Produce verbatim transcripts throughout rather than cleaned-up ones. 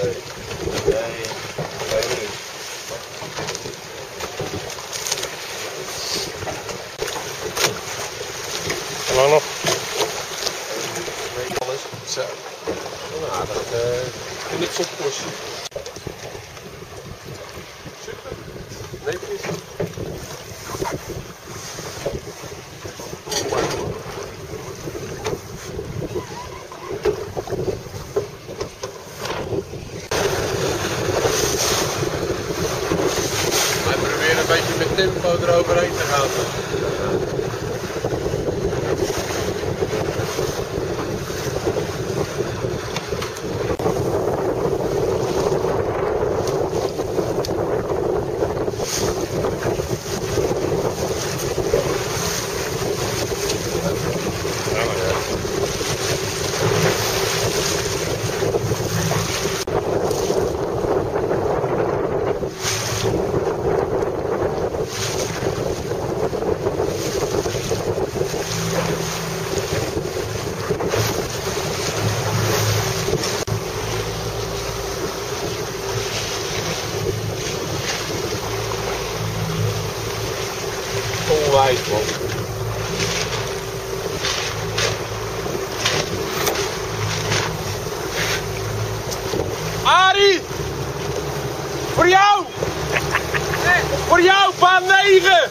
Nee. Nee. Nee, niet. Hoe lang nog? Alles. Zo. Nou, dat uh, niet zo push. Super. Nee, precies. Wij proberen een beetje met tempo eroverheen te gaan. Onwijs, man. Arie! Voor jou! Voor jou, baan negen!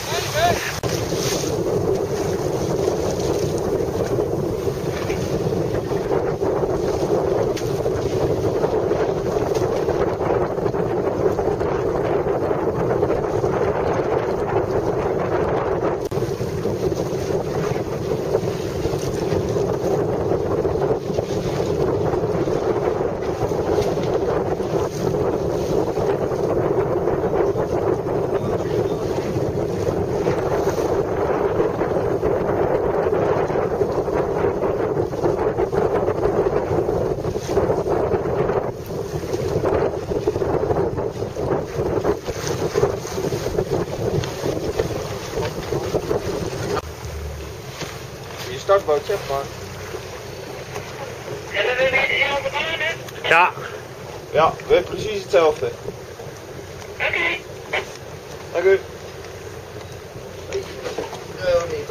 Je startboot, zeg maar. Hebben we weer dezelfde banen? Ja. Ja, weer precies hetzelfde. Oké. Dank u. Oh, niet.